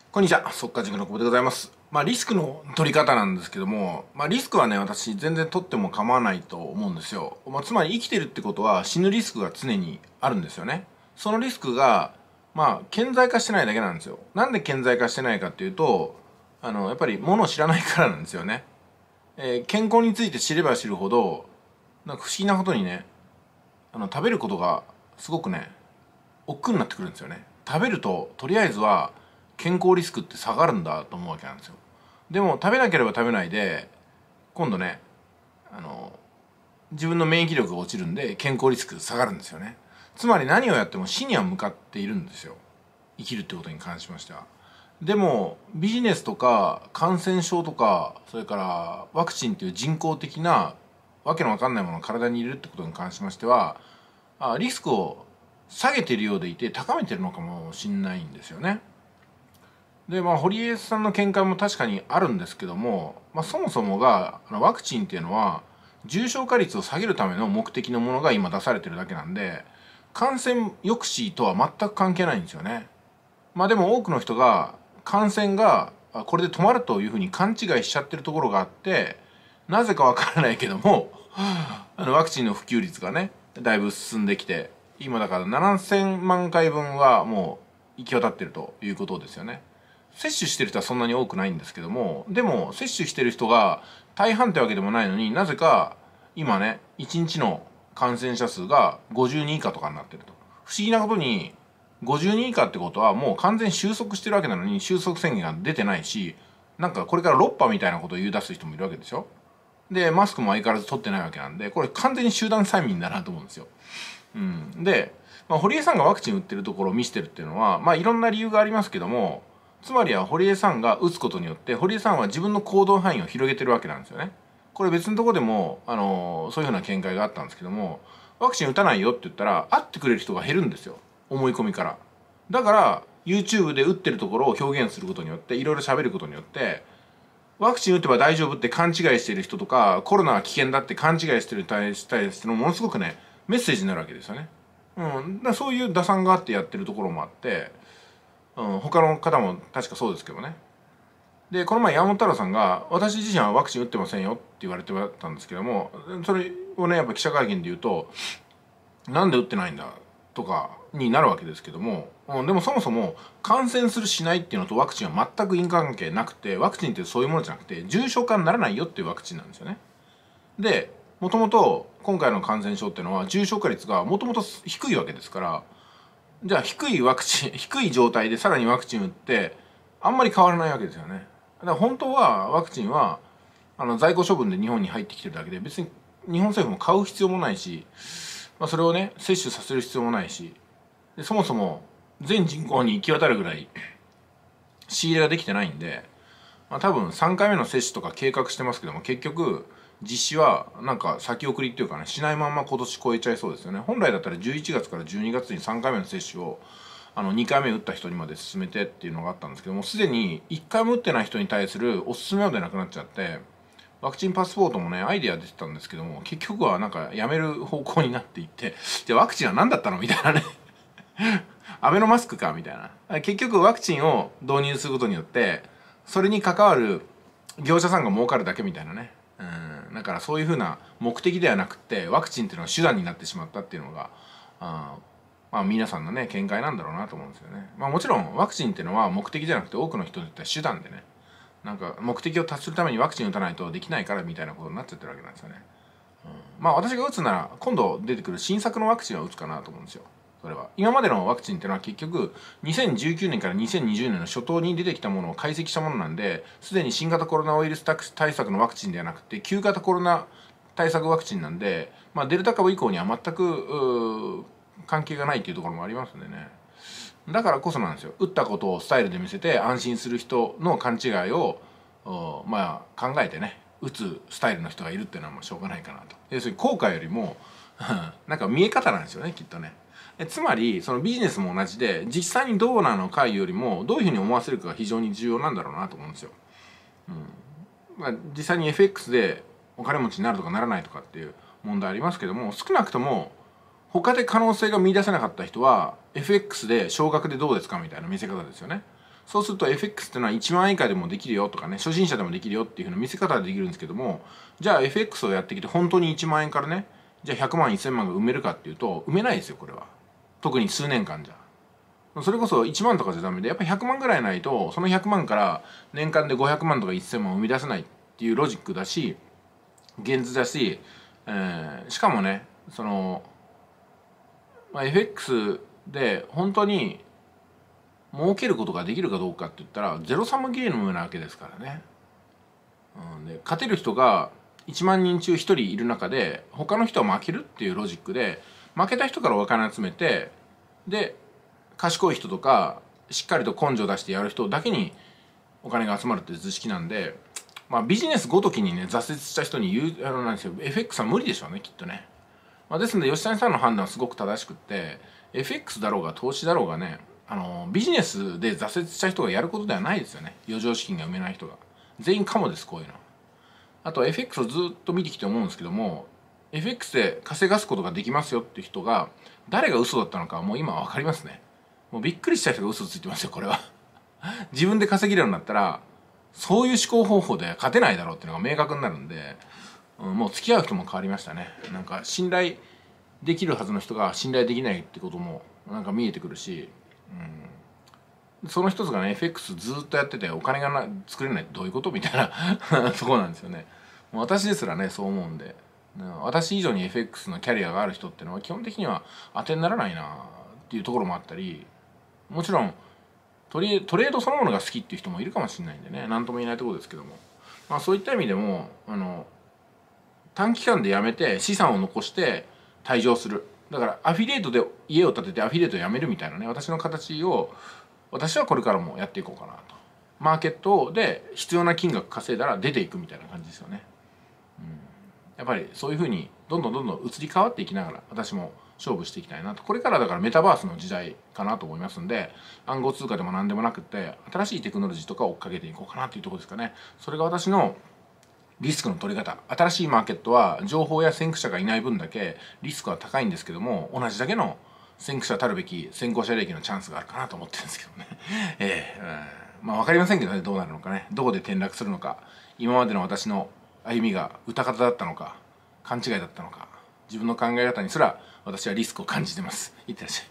こんにちは、速稼塾の久保でございます。リスクの取り方なんですけども、リスクはね、私全然取っても構わないと思うんですよ。つまり生きてるってことは死ぬリスクが常にあるんですよね。そのリスクが、顕在化してないだけなんですよ。なんで顕在化してないかっていうと、やっぱり物を知らないからなんですよね。健康について知れば知るほど、なんか不思議なことにね、食べることがすごくね、億劫になってくるんですよね。食べるととりあえずは健康リスクって下がるんだと思うわけなんですよ。でも食べなければ食べないで今度ね、自分の免疫力が落ちるんで健康リスク下がるんですよね。つまり何をやっても死には向かっているんですよ、生きるってことに関しましては。でもビジネスとか感染症とか、それからワクチンっていう人工的なわけのわかんないものを体に入れるってことに関しましては、リスクを下げてるようでいて高めてるのかもしんないんですよね。で堀江さんの見解も確かにあるんですけども、そもそもがワクチンっていうのは重症化率を下げるための目的のものが今出されてるだけなんで、感染抑止とは全く関係ないんですよね。でも多くの人が感染がこれで止まるというふうに勘違いしちゃってるところがあって、なぜかわからないけどもワクチンの普及率がねだいぶ進んできて、今だから7000万回分はもう行き渡ってるということですよね。接種してる人はそんなに多くないんですけども、でも接種してる人が大半ってわけでもないのに、なぜか今ね1日の感染者数が50人以下とかになってると。不思議なことに50人以下ってことはもう完全に収束してるわけなのに収束宣言が出てないし、なんかこれから6波みたいなことを言い出す人もいるわけでしょ。でマスクも相変わらず取ってないわけなんで、これ完全に集団催眠だなと思うんですよ。で、堀江さんがワクチン打ってるところを見せてるっていうのは、いろんな理由がありますけども、つまりは堀江さんが打つことによって堀江さんは自分の行動範囲を広げてるわけなんですよね。これ別のところでも、そういうふうな見解があったんですけども、ワクチン打たないよって言ったら会ってくれる人が減るんですよ、思い込みから。だから YouTube で打ってるところを表現することによって、いろいろ喋ることによって、ワクチン打てば大丈夫って勘違いしている人とか、コロナは危険だって勘違いしている人に対してのものすごくねメッセージになるわけですよね。そういう打算があってやってるところもあって、他の方も確かそうですけどね。でこの前山本太郎さんが私自身はワクチン打ってませんよって言われてたんですけども、それをねやっぱ記者会見で言うと、なんで打ってないんだとかになるわけですけども、でもそもそも感染するしないっていうのとワクチンは全く因果関係なくて、ワクチンってそういうものじゃなくて重症化にならないよっていうワクチンなんですよね。でもともと今回の感染症っていうのは重症化率がもともと低いわけですから、じゃあ低い状態でさらにワクチン打ってあんまり変わらないわけですよね。だから本当はワクチンは在庫処分で日本に入ってきてるだけで、別に日本政府も買う必要もないし、それをね接種させる必要もないし、でそもそも全人口に行き渡るぐらい仕入れができてないんで、多分3回目の接種とか計画してますけども、結局実施はなんか先送りっていうかね、しないまんま今年超えちゃいそうですよね。本来だったら11月から12月に3回目の接種を2回目打った人にまで進めてっていうのがあったんですけども、すでに1回も打ってない人に対するおすすめまでなくなっちゃって、ワクチンパスポートもねアイデア出てたんですけども、結局はなんかやめる方向になっていって、じゃあワクチンは何だったのみたいなねアベノマスクかみたいな。結局ワクチンを導入することによってそれに関わる業者さんが儲かるだけみたいなね。だからそういうふうな目的ではなくてワクチンっていうのは手段になってしまったっていうのが皆さんのね見解なんだろうなと思うんですよね。もちろんワクチンっていうのは目的じゃなくて多くの人にとっては手段でね、なんか目的を達するためにワクチン打たないとできないからみたいなことになっちゃってるわけなんですよね。私が打つなら今度出てくる新作のワクチンは打つかなと思うんですよ。それは今までのワクチンっていうのは結局2019年から2020年の初頭に出てきたものを解析したものなんで、すでに新型コロナウイルス対策のワクチンではなくて旧型コロナ対策ワクチンなんで、デルタ株以降には全く関係がないっていうところもありますんでね。だからこそなんですよ、打ったことをスタイルで見せて安心する人の勘違いを考えてね打つスタイルの人がいるっていうのはもうしょうがないかなと。要するに効果よりもなんか見え方なんですよね、きっとね。つまりそのビジネスも同じで、実際にどうなのかよりもどういうふうに思わせるかが非常に重要なんだろうなと思うんですよ。実際に FX でお金持ちになるとかならないとかっていう問題ありますけども、少なくとも他で可能性が見出せなかった人は FX で少額でどうですかみたいな見せ方ですよね。 そうすると FX っていうのは1万円以下でもできるよとかね、初心者でもできるよっていうふうな見せ方ができるんですけども、じゃあ FX をやってきて本当に1万円からね、じゃあ100万1000万が埋めるかっていうと埋めないですよ、これは。特に数年間じゃ。それこそ1万とかじゃダメで、やっぱ100万ぐらいないと、その100万から年間で500万とか1000万を生み出せないっていうロジックだし、現実だし、しかもね、FX で本当に儲けることができるかどうかって言ったらゼロサムゲームなわけですからね。で勝てる人が1万人中1人いる中で他の人は負けるっていうロジックで、負けた人からお金集めて、で賢い人とかしっかりと根性出してやる人だけにお金が集まるっていう図式なんで、ビジネスごときにね挫折した人に言うなんですよ、 FX は無理でしょうね、きっとね。ですので吉谷さんの判断はすごく正しくって、 FX だろうが投資だろうがね、ビジネスで挫折した人がやることではないですよね。余剰資金が埋めない人が全員カモです、こういうの。あと FX をずっと見てきて思うんですけども、 FX で稼がすことができますよっていう人が誰が嘘だったのかはもう今は分かりますね。もうびっくりした人が嘘ついてますよ、これは。自分で稼げるようになったらそういう思考方法で勝てないだろうっていうのが明確になるんで、もう付き合う人も変わりましたね。なんか信頼できるはずの人が信頼できないってこともなんか見えてくるし、その一つがね FX ずっとやっててお金が作れないってどういうことみたいなとこなんですよね。もう私ですらねそう思うんで、私以上に FX のキャリアがある人っていうのは基本的には当てにならないなっていうところもあったり、もちろんトレードそのものが好きっていう人もいるかもしれないんでね、何とも言えないところですけども、そういった意味でも短期間でやめて資産を残して退場する。だからアフィリエイトで家を建ててアフィリエイトをやめるみたいなね、私の形を私はこれからもやっていこうかなと。マーケットで必要な金額稼いだら出ていくみたいな感じですよね。やっぱりそういうふうにどんどん移り変わっていきながら私も勝負していきたいなと。これからだからメタバースの時代かなと思いますんで、暗号通貨でも何でもなくって新しいテクノロジーとかを追っかけていこうかなというところですかね。それが私のリスクの取り方。新しいマーケットは情報や先駆者がいない分だけリスクは高いんですけども、同じだけの先駆者たるべき先行者利益のチャンスがあるかなと思ってるんですけどね。分かりませんけどね、どうなるのかね、どこで転落するのか、今までの私の歩みが歌方だったのか勘違いだったのか、自分の考え方にすら私はリスクを感じてます。いってらっしゃい。